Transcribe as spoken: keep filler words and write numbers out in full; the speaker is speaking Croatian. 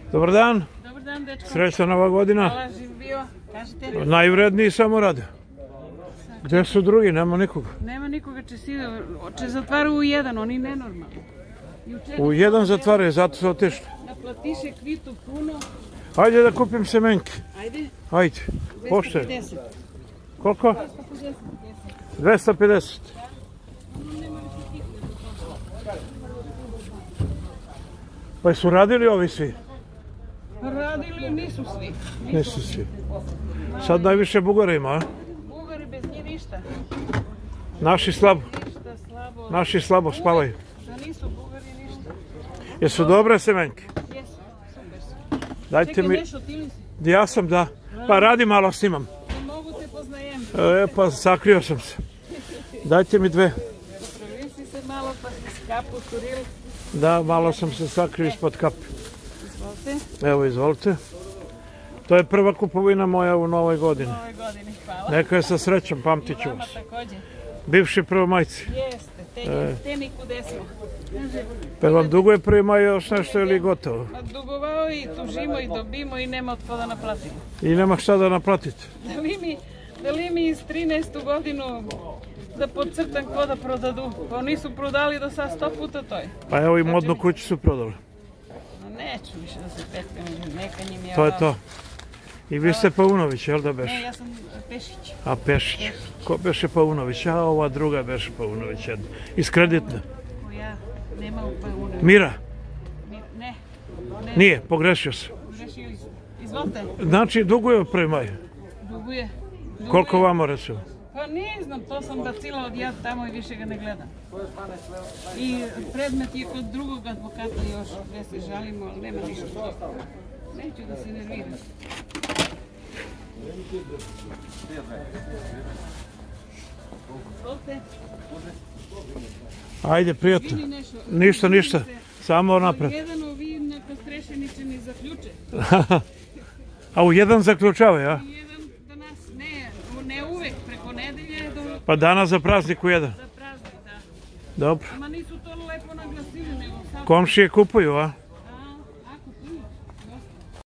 Dobar dan. Dobar dan, dečko. Srećna Nova godina. Hvala, živ bio. Kažete? Najvredniji samo rade. Gdje su drugi? Nema nikoga. Nema nikoga, će si, će zatvaru u jedan, oni nenormalni. U jedan zatvaraju, zato su otišli. Naplatiše kvitu puno. Hajde da kupim semenke. Ajde. Hajde. Pošte. dvesta pedeset. Koliko? dvesta pedeset. Pa su radili ovi svi? Radili nisu svi. Nisu svi. Sad najviše Bugara ima, a? Bugari bez njih ništa. Naši slabo. Ništa slabo. Naši slabo spavaju. Da nisu Bugari ništa. Jesu dobre semenke? Jesu, super su. Dajte Čekaj, mi... Nešo, ti li si? Ja sam, da. Pa radi malo snimam. Ne mogu te poznajem. E, pa sakrio sam se. Dajte mi dve. Popravili si se malo pa si kapu kurili. Da, malo sam se sakrio ispod kape. Izvolite. Evo, izvolite. To je prva kupovina moja u novoj godini. Ove godine, hvala. Neka je sa srećom, pamtit ću Vama vas. također. Bivši prvomajci. Jeste, te, te mi kudesimo. Pa vam duguje prvi maj još nešto ili gotovo? Dugovao i tužimo i dobimo i nema od koda naplatimo. I nema šta da naplatite? Da li mi, da li mi iz trinaestu godinu da podcrtam ko da prodadu? Pa nisu prodali do sad sto puta to je. Pa evo i modnu kuću su prodali. No, neću više da se petkam, neka njim je... To je to. I vi ste Paunović, jel da beš? Ne, ja sam Pešić. A Pešić. Ko beše Paunović? A ova druga beše Paunović jedna. Iz kreditne. Ko ja, nema u Paunović. Mira? Ne, ne. Nije, pogrešio se. Grešio iz... Izvolite. Znači, duguje prvi maj. Duguje. Duguje. Koliko vamo recimo? Pa ne znam, to sam bacila od jad tamo i više ga ne gledam. I predmet je kod drugog advokata još, gdje se žalimo, ali nema ništa. Neću da se nerviram. Izvolite. Ajde, prijatno. Vidi nešto. Ništa, ništa. Samo napred. Jedan ovi na Kostrešenici mi zaključe. A u jedan zaključava, ja? Jedan danas, ne, ne uvek, preko nedelje do... Pa danas za praznik u jedan. Za praznik, da. Dobro. Ma nisu to lepo naglasili, nego sad... Komšije kupuju, a?